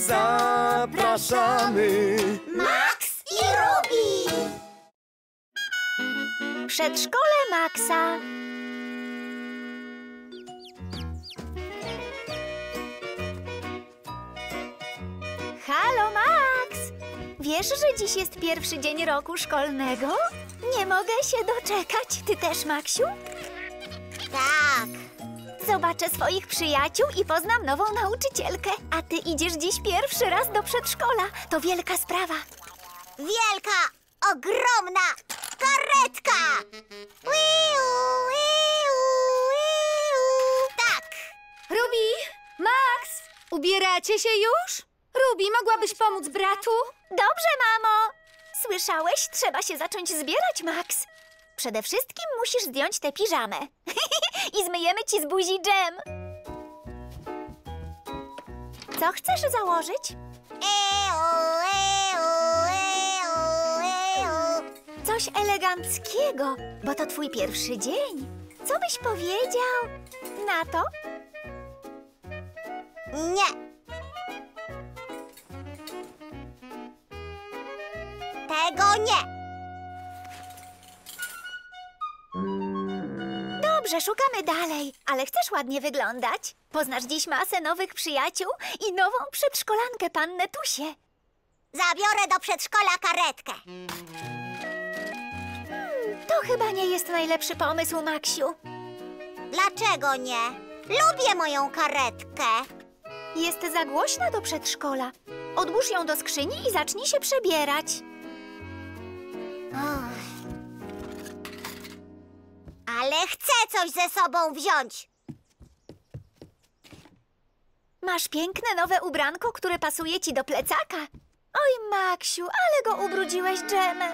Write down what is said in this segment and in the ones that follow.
zapraszamy. Max i Ruby! Przedszkole Maxa. Halo, Max! Wiesz, że dziś jest pierwszy dzień roku szkolnego? Nie mogę się doczekać. Ty też, Maksiu? Tak. Zobaczę swoich przyjaciół i poznam nową nauczycielkę. A ty idziesz dziś pierwszy raz do przedszkola. To wielka sprawa. Wielka, ogromna karetka! Wiu, wiu, wiu. Tak. Ruby! Max! Ubieracie się już? Ruby, mogłabyś pomóc bratu? Dobrze, mamo! Słyszałeś? Trzeba się zacząć zbierać, Max. Przede wszystkim musisz zdjąć tę piżamę. I zmyjemy ci z buzi dżem. Co chcesz założyć? Coś eleganckiego, bo to twój pierwszy dzień. Co byś powiedział na to? Nie. Tego nie. Dobrze, szukamy dalej. Ale chcesz ładnie wyglądać? Poznasz dziś masę nowych przyjaciół i nową przedszkolankę, pannę Tusię. Zabiorę do przedszkola karetkę. To chyba nie jest najlepszy pomysł, Maksiu. Dlaczego nie? Lubię moją karetkę. Jest za głośna do przedszkola. Odłóż ją do skrzyni i zacznij się przebierać. Ale chcę coś ze sobą wziąć. Masz piękne nowe ubranko, które pasuje ci do plecaka. Oj, Maksiu, ale go ubrudziłeś dżemem.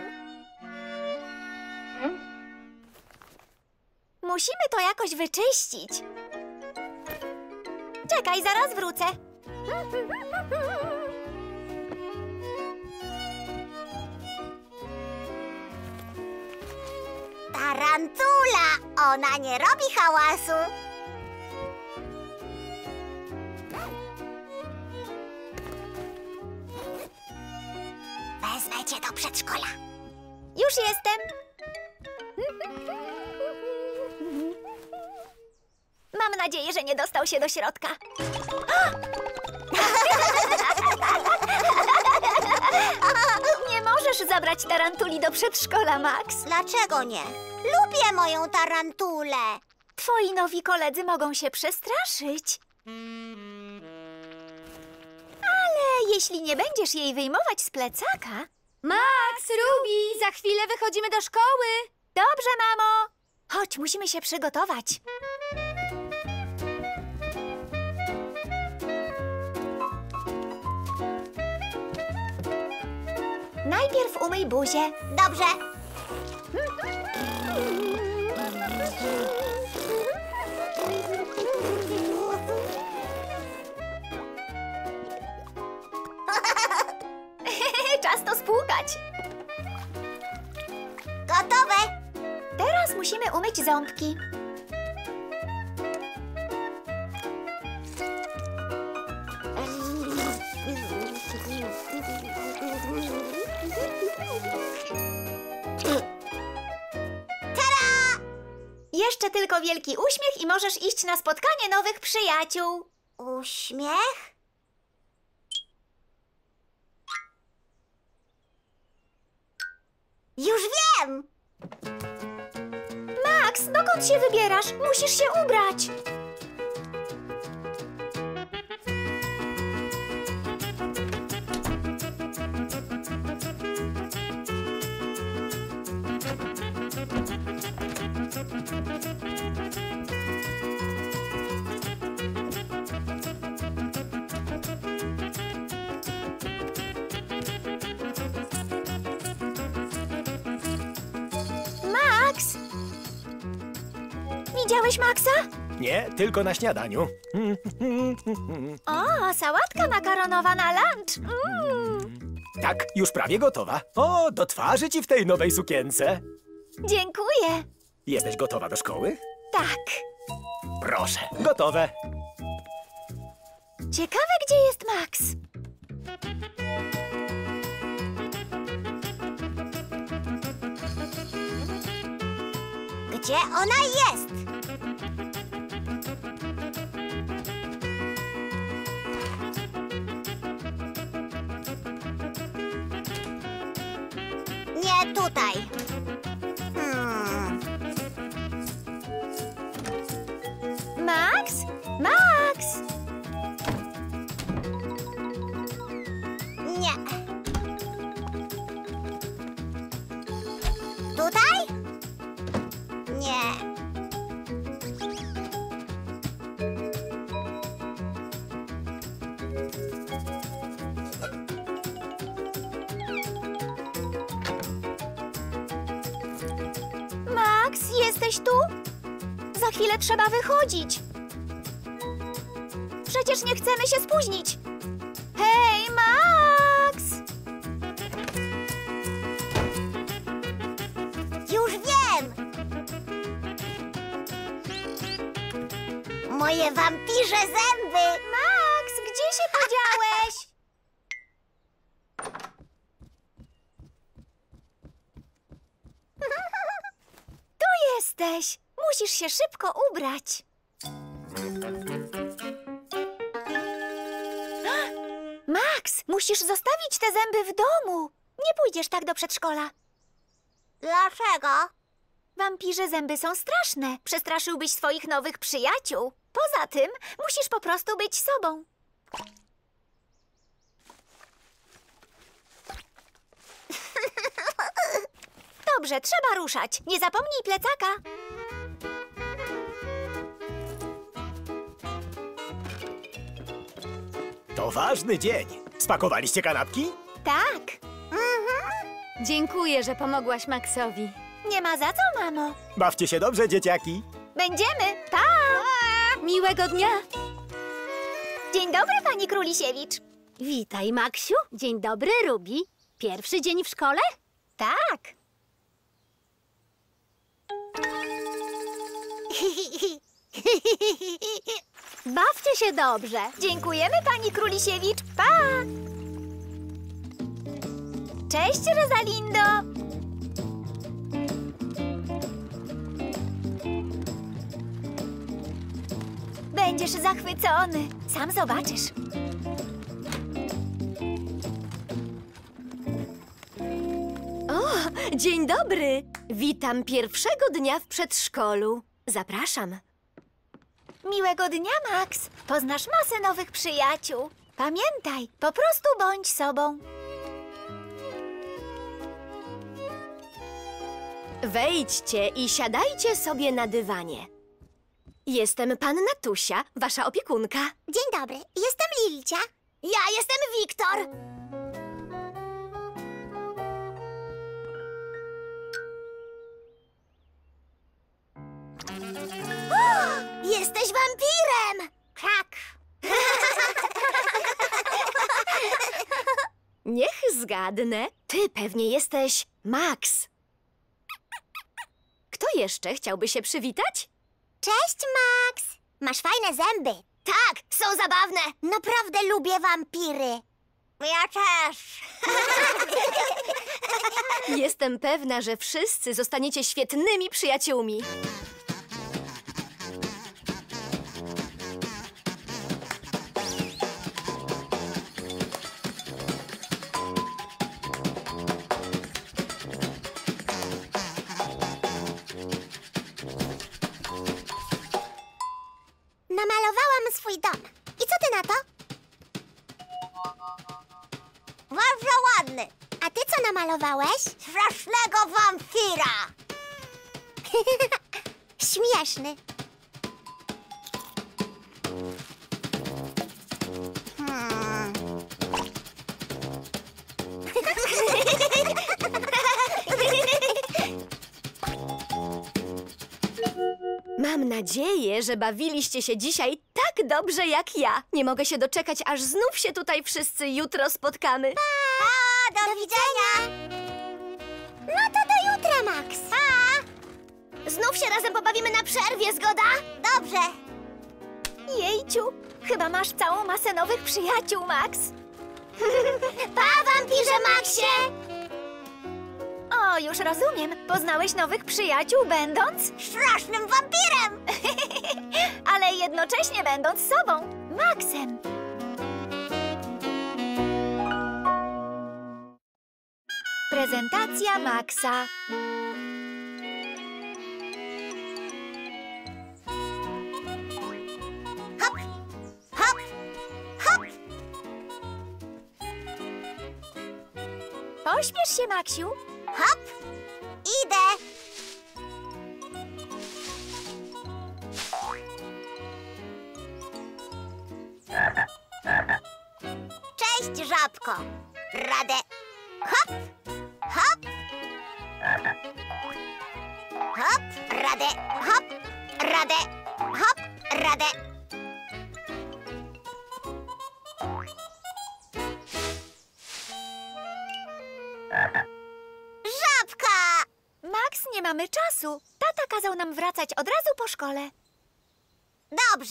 Musimy to jakoś wyczyścić. Czekaj, zaraz wrócę. Tarantula! Ona nie robi hałasu. Wezmę cię do przedszkola. Już jestem. Mam nadzieję, że nie dostał się do środka. Nie możesz zabrać tarantuli do przedszkola, Max. Dlaczego nie? Lubię moją tarantulę. Twoi nowi koledzy mogą się przestraszyć. Ale jeśli nie będziesz jej wyjmować z plecaka... Max, Ruby, za chwilę wychodzimy do szkoły. Dobrze, mamo. Chodź, musimy się przygotować. Najpierw umyj buzię. Dobrze. Czas to spłukać. Gotowe. Teraz musimy umyć ząbki. Tada! Jeszcze tylko wielki uśmiech i możesz iść na spotkanie nowych przyjaciół. Uśmiech? Już wiem! Max, dokąd się wybierasz? Musisz się ubrać. Max! Widziałeś Maxa? Nie, tylko na śniadaniu. O, sałatka makaronowa na lunch. Tak, już prawie gotowa. O, do twarzy ci w tej nowej sukience. Dziękuję. Jesteś gotowa do szkoły? Tak. Proszę, gotowe. Ciekawe, gdzie jest Max. Gdzie ona jest? Nie tutaj. Max? Max! Nie. Tutaj? Nie. Max, jesteś tu? Za chwilę trzeba wychodzić. Przecież nie chcemy się spóźnić. Hej, Max! Już wiem! Moje wampirze zęby! Max, gdzie się podziałeś? Tu jesteś. Musisz się szybko ubrać. Max, musisz zostawić te zęby w domu. Nie pójdziesz tak do przedszkola. Dlaczego? Wampirze zęby są straszne. Przestraszyłbyś swoich nowych przyjaciół. Poza tym musisz po prostu być sobą. Dobrze, trzeba ruszać. Nie zapomnij plecaka. To ważny dzień. Spakowaliście kanapki? Tak. Dziękuję, że pomogłaś Maxowi. Nie ma za co, mamo. Bawcie się dobrze, dzieciaki. Będziemy. Pa! Miłego dnia! Dzień dobry, pani Królisiewicz. Witaj, Maksiu. Dzień dobry, Rubi. Pierwszy dzień w szkole? Tak. Bawcie się dobrze. Dziękujemy, pani Królisiewicz. Pa! Cześć, Rosalindo. Będziesz zachwycony. Sam zobaczysz. Dzień dobry! Witam pierwszego dnia w przedszkolu. Zapraszam. Miłego dnia, Max. Poznasz masę nowych przyjaciół. Pamiętaj, po prostu bądź sobą. Wejdźcie i siadajcie sobie na dywanie. Jestem panna Tusia, wasza opiekunka. Dzień dobry, jestem Lilcia. Ja jestem Wiktor. Jesteś wampirem! Tak. Niech zgadnę. Ty pewnie jesteś Max. Kto jeszcze chciałby się przywitać? Cześć, Max. Masz fajne zęby. Tak, są zabawne. Naprawdę lubię wampiry. Ja też. Jestem pewna, że wszyscy zostaniecie świetnymi przyjaciółmi. Namalowałam swój dom. I co ty na to? Bardzo ładny. A ty co namalowałeś? Strasznego wampira. Śmieszny. Mam nadzieję, że bawiliście się dzisiaj tak dobrze jak ja. Nie mogę się doczekać, aż znów się tutaj wszyscy jutro spotkamy. Pa, do widzenia. No to do jutra, Max. Pa. Znów się razem pobawimy na przerwie, zgoda? Dobrze. Jejciu, chyba masz całą masę nowych przyjaciół, Max. Pa, wampirze Maxie! O, już rozumiem. Poznałeś nowych przyjaciół, będąc? Strasznym wampirem! Ale jednocześnie będąc sobą, Maxem. Prezentacja Maxa. Hop, hop, hop! Pośpiesz się, Maxiu. Hop! Idę! Cześć, żabko! Radę! Hop! Hop! Hop! Radę! Hop! Radę! Hop! Radę! Żabka! Max, nie mamy czasu. Tata kazał nam wracać od razu po szkole. Dobrze.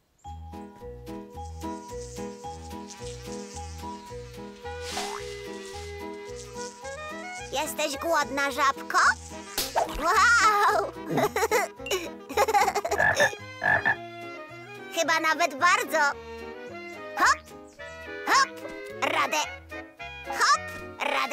Jesteś głodna, żabko? Wow! Chyba nawet bardzo. Hop, hop, radę. Hop, radę.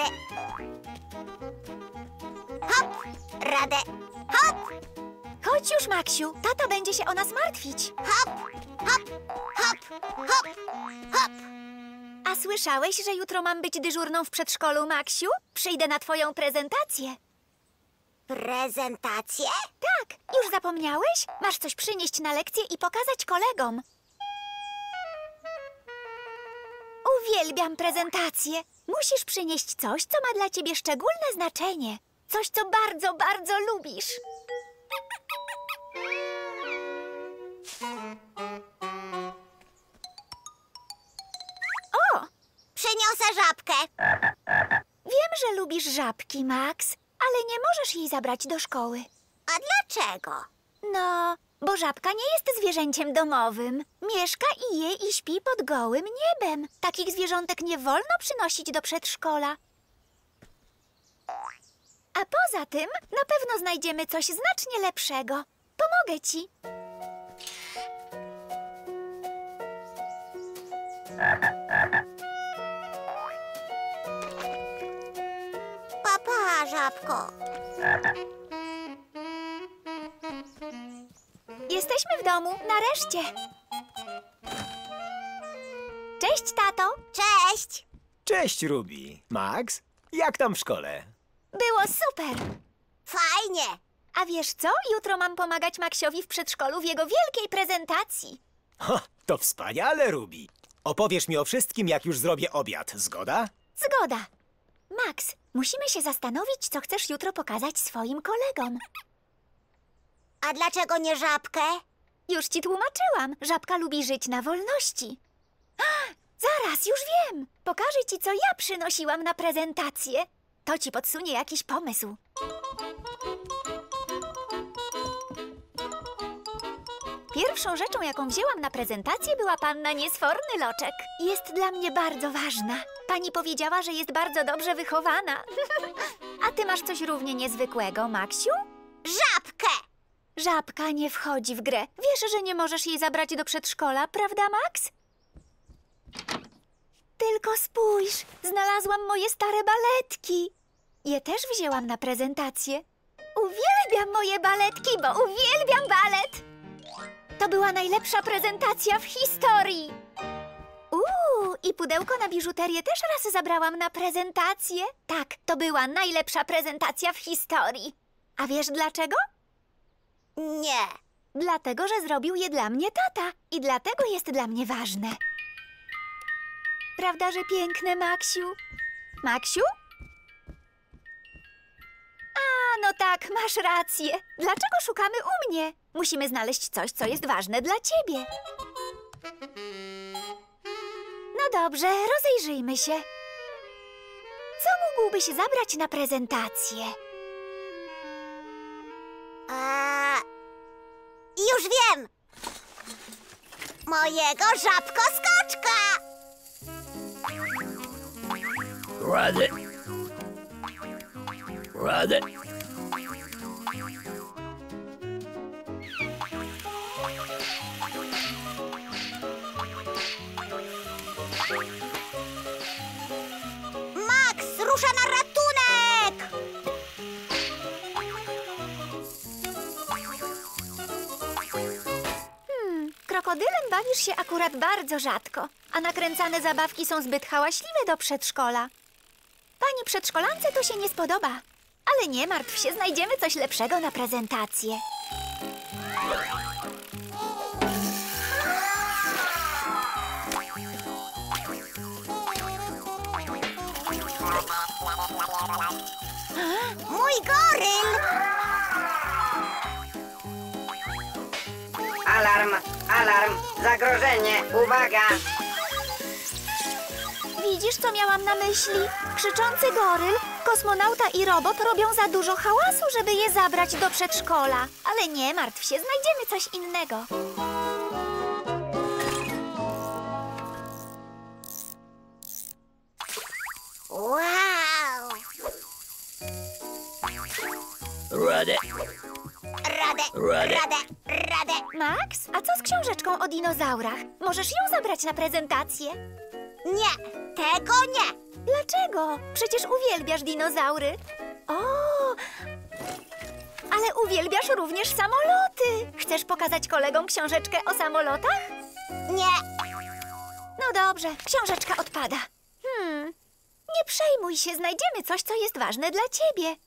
Hop, radę. Hop, Chodź już, Maxiu. Tata będzie się o nas martwić. hop, hop, hop, hop, hop. A słyszałeś, że jutro mam być dyżurną w przedszkolu, Maxiu? Przyjdę na twoją prezentację. Prezentację? Tak, już zapomniałeś? Masz coś przynieść na lekcję i pokazać kolegom. Uwielbiam prezentację. Musisz przynieść coś, co ma dla ciebie szczególne znaczenie. Coś, co bardzo, bardzo lubisz. O! Przyniosę żabkę. Wiem, że lubisz żabki, Max, ale nie możesz jej zabrać do szkoły. A dlaczego? No, bo żabka nie jest zwierzęciem domowym. Mieszka i je i śpi pod gołym niebem. Takich zwierzątek nie wolno przynosić do przedszkola. A poza tym na pewno znajdziemy coś znacznie lepszego. Pomogę ci. Papa, żabko. Jesteśmy w domu, nareszcie. Cześć, tato. Cześć. Cześć, Ruby. Max, jak tam w szkole? Było super. Fajnie. A wiesz co? Jutro mam pomagać Maxiowi w przedszkolu w jego wielkiej prezentacji. Ha, to wspaniale, Ruby. Opowiesz mi o wszystkim, jak już zrobię obiad. Zgoda? Zgoda. Max, musimy się zastanowić, co chcesz jutro pokazać swoim kolegom. A dlaczego nie żabkę? Już ci tłumaczyłam. Żabka lubi żyć na wolności. Zaraz, już wiem. Pokażę ci, co ja przynosiłam na prezentację. To ci podsunie jakiś pomysł. Pierwszą rzeczą, jaką wzięłam na prezentację, była panna Niesforny Loczek. Jest dla mnie bardzo ważna. Pani powiedziała, że jest bardzo dobrze wychowana. A ty masz coś równie niezwykłego, Maksiu? Żabkę! Żabka nie wchodzi w grę. Wiesz, że nie możesz jej zabrać do przedszkola, prawda, Max? Tylko spójrz, znalazłam moje stare baletki. Je też wzięłam na prezentację. Uwielbiam moje baletki, bo uwielbiam balet. To była najlepsza prezentacja w historii. I pudełko na biżuterię też raz zabrałam na prezentację. Tak, to była najlepsza prezentacja w historii. A wiesz dlaczego? Nie. Dlatego, że zrobił je dla mnie tata i dlatego jest dla mnie ważne. Prawda, że piękne, Maksiu? Maksiu? A, no tak, masz rację. Dlaczego szukamy u mnie? Musimy znaleźć coś, co jest ważne dla ciebie. No dobrze, rozejrzyjmy się. Co mógłbyś zabrać na prezentację? Już wiem! Mojego żabkoskoczka! Ready. Ready. Max rusza na ratunek! Krokodylem bawisz się akurat bardzo rzadko, a nakręcane zabawki są zbyt hałaśliwe do przedszkola. Pani przedszkolance to się nie spodoba. Ale nie martw się, znajdziemy coś lepszego na prezentację. Mój goryl! Alarm, alarm, zagrożenie, uwaga! Widzisz, co miałam na myśli? Krzyczący goryl, kosmonauta i robot robią za dużo hałasu, żeby je zabrać do przedszkola. Ale nie martw się, znajdziemy coś innego. Wow! Ready. Radę. Max, a co z książeczką o dinozaurach? Możesz ją zabrać na prezentację? Nie, tego nie. Dlaczego? Przecież uwielbiasz dinozaury. O, ale uwielbiasz również samoloty. Chcesz pokazać kolegom książeczkę o samolotach? Nie. No dobrze, książeczka odpada. Nie przejmuj się, znajdziemy coś, co jest ważne dla ciebie.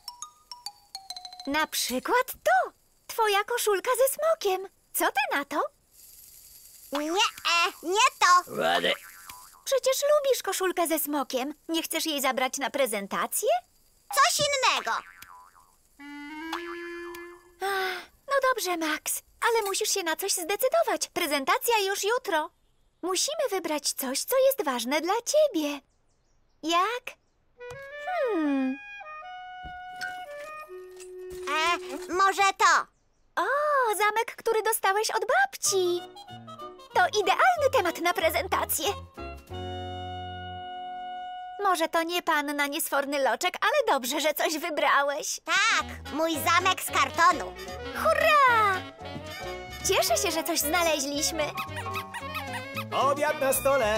Na przykład to. Twoja koszulka ze smokiem. Co ty na to? Nie to. Ready. Przecież lubisz koszulkę ze smokiem. Nie chcesz jej zabrać na prezentację? Coś innego. No dobrze, Max, ale musisz się na coś zdecydować. Prezentacja już jutro. Musimy wybrać coś, co jest ważne dla ciebie. Jak? Może to. O, zamek, który dostałeś od babci. To idealny temat na prezentację. Może to nie panna niesforny loczek, ale dobrze, że coś wybrałeś. Tak, mój zamek z kartonu. Hurra! Cieszę się, że coś znaleźliśmy. Obiad na stole.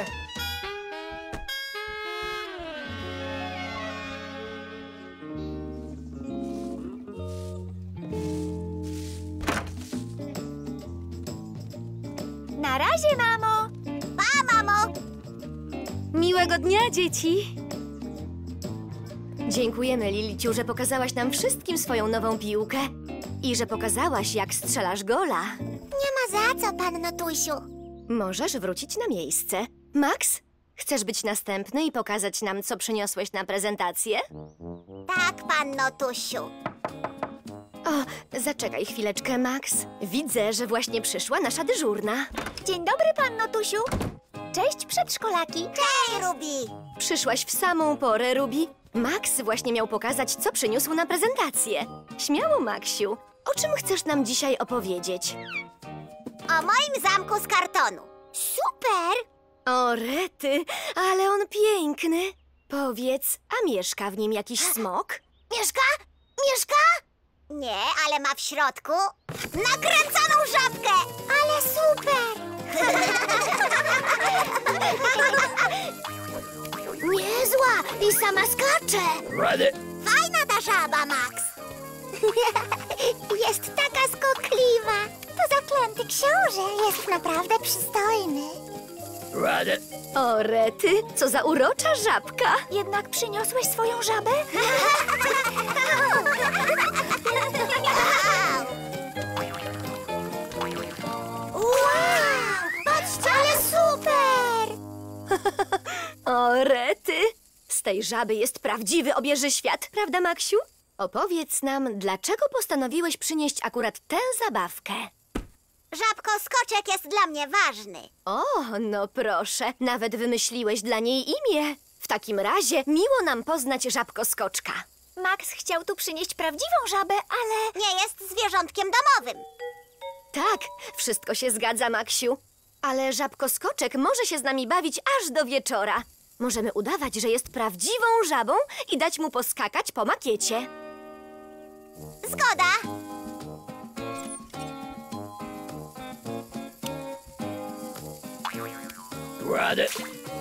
Na razie, mamo. Pa, mamo. Miłego dnia, dzieci! Dziękujemy, Liliciu, że pokazałaś nam wszystkim swoją nową piłkę. I że pokazałaś, jak strzelasz gola. Nie ma za co, panno Tusiu. Możesz wrócić na miejsce. Max, chcesz być następny i pokazać nam, co przyniosłeś na prezentację? Tak, panno Tusiu. O, zaczekaj chwileczkę, Max. Widzę, że właśnie przyszła nasza dyżurna. Dzień dobry, panno Tusiu. Cześć, przedszkolaki. Hej, Ruby. Przyszłaś w samą porę, Ruby. Max właśnie miał pokazać, co przyniósł na prezentację. Śmiało, Maxiu. O czym chcesz nam dzisiaj opowiedzieć? O moim zamku z kartonu. Super! O, rety, ale on piękny. Powiedz, a mieszka w nim jakiś smok? Mieszka? Nie, ale ma w środku nakręcaną żabkę. Ale super! Niezła i sama skacze. Ready. Fajna ta żaba, Max. Jest taka skokliwa. To zaklęty książę. Jest naprawdę przystojny. Ready. O, rety, co za urocza żabka. Jednak przyniosłeś swoją żabę? Wow! Patrzcie, ale super! O, rety, z tej żaby jest prawdziwy obieży świat, prawda, Maksiu? Opowiedz nam, dlaczego postanowiłeś przynieść akurat tę zabawkę? Żabko skoczek jest dla mnie ważny. O, no proszę, nawet wymyśliłeś dla niej imię. W takim razie miło nam poznać żabko skoczka. Max chciał tu przynieść prawdziwą żabę, ale... Nie jest zwierzątkiem domowym. Tak, wszystko się zgadza, Maksiu. Ale żabko skoczek może się z nami bawić aż do wieczora. Możemy udawać, że jest prawdziwą żabą i dać mu poskakać po makiecie. Zgoda. Ładę.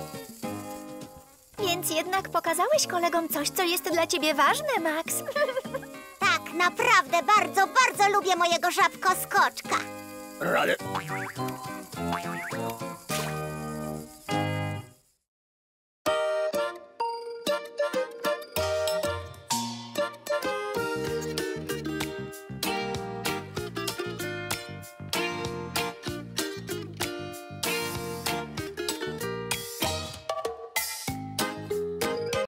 Więc jednak pokazałeś kolegom coś, co jest dla ciebie ważne, Max. Tak, naprawdę bardzo, bardzo lubię mojego żabkoskoczka. Radę.